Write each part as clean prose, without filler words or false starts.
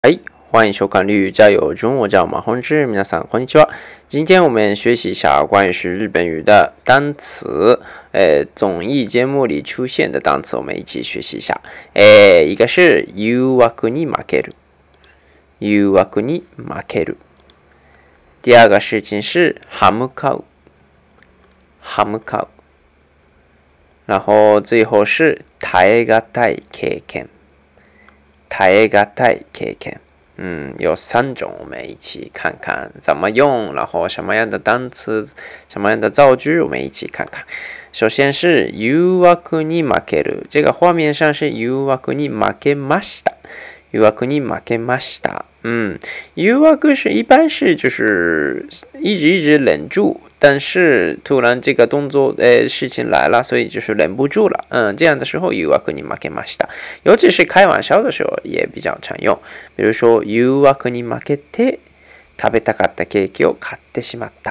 嗨，欢迎收看《绿加油中》，我叫马宏志，皆さんこんにちは。今天我们学习一下关于是日本语的单词，综艺节目里出现的单词，我们一起学习一下。一个是誘惑に負ける，誘惑に負ける。第二个事情是歯向かう，歯向かう。然后最后是耐え難い経験。耐え難い経験。有3种，我们一起看看怎么用，然后什么样的单词、什么样的造句，我们一起看看。首先是誘惑に負ける，这个画面上是誘惑に負けました。誘惑に負けました。誘惑是一般是就是一直忍住，但是突然这个动作事情来了，所以就是忍不住了。这样的时候誘惑に負けました。尤其是开玩笑的时候也比较常用。比如说誘惑に負けて食べたかったケーキを買ってしまった。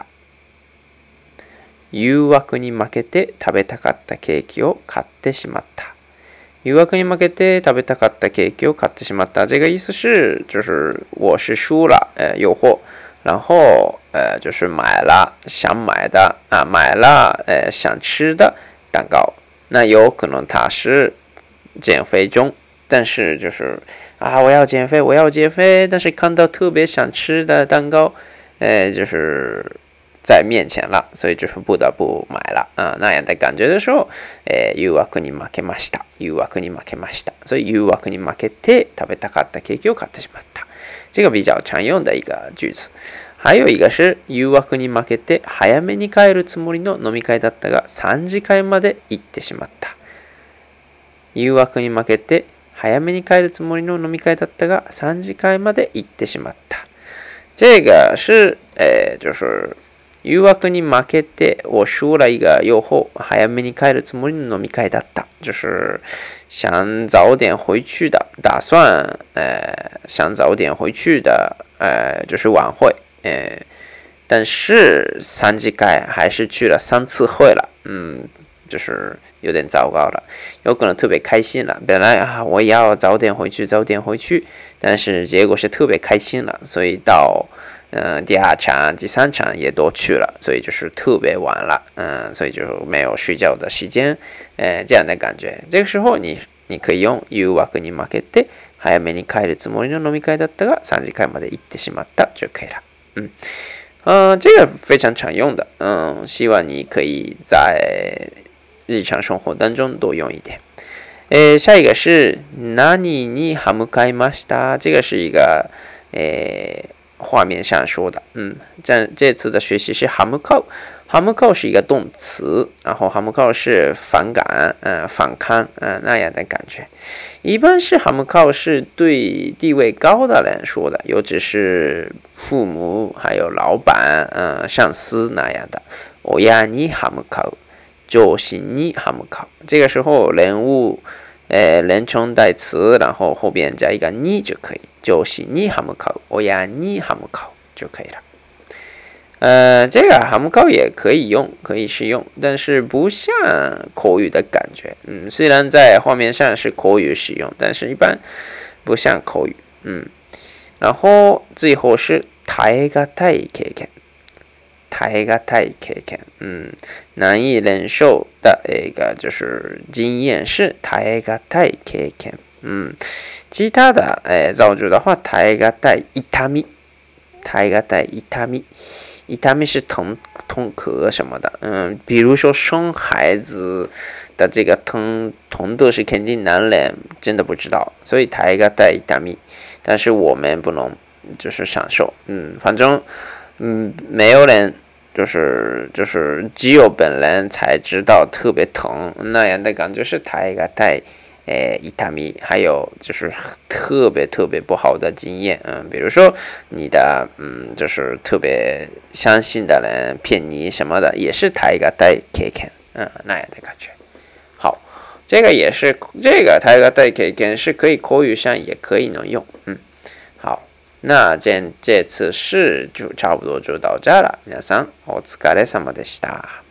誘惑に負けて食べたかったケーキを買ってしまった。誘惑に負けて食べたかったケーキを買ってしまった。这个意思是，就是我是输了，诱惑，然后就是买了想买的买了想吃的蛋糕。那有可能他是减肥中，但是就是我要减肥，我要减肥，但是看到特别想吃的蛋糕，就是在面前了，所以就是不得不买了那样的感觉的时候，誘惑に負けました。誘惑に負けました。所以誘惑に負けて食べたかったケーキを買ってしまった。这个比较常用的一个句子。还有一个是誘惑に負けて早めに帰るつもりの飲み会だったが3時間まで行ってしまった。誘惑に負けて早めに帰るつもりの飲み会だったが3時間まで行ってしまった。这个是就是誘惑に負けて我输了一个诱惑，早めに帰るつもりの飲み会だった，就是想早点回去的，打算想早点回去的就是晚会，但是3次会还是去了3次会了，就是有点糟糕了，有可能特别开心了，本来我要早点回去，但是结果是特别开心了，所以到第2场、第3场也都去了，所以就是特别晚了，所以就没有睡觉的时间，这样的感觉。这个时候你可以用誘惑に負けて早めに帰るつもりの飲み会だったが3次会まで行ってしまった就可以了。这个非常常用的，希望你可以在日常生活当中多用一点。下一个是何に歯向かいました。这个是一个画面上说的，这次的学习是歯向かう。歯向かう是一个动词，然后歯向かう是反感，反抗，那样的感觉。一般是歯向かう是对地位高的人说的，尤其是父母还有老板，上司那样的。親に歯向かう，上司に歯向かう。这个时候人物人称代词，然后后边加一个に就可以。上司に歯向かう，親に歯向かう就可以了。这个歯向かう也可以用，可以使用，但是不像口语的感觉。虽然在画面上是口语使用，但是一般不像口语。然后最后是耐え難い経験。耐え難い経験。难以忍受的一个就是经验是耐え難い経験。其他的造句的话，耐え難い痛み，耐え難い痛み，痛み是痛咳什么的，比如说生孩子的这个痛度是肯定难忍，真的不知道，所以耐え難い痛み，但是我们不能就是享受，反正没有人就是只有本人才知道特别疼那样的感觉是耐え難い痛み，还有就是特别不好的经验，比如说你的就是特别相信的人骗你什么的，也是耐え難い経験，那样的感觉。好，这个也是这个耐え難い経験是可以口语上也可以能用，好，那这次是就差不多就到这了，皆さんお疲れ様でした。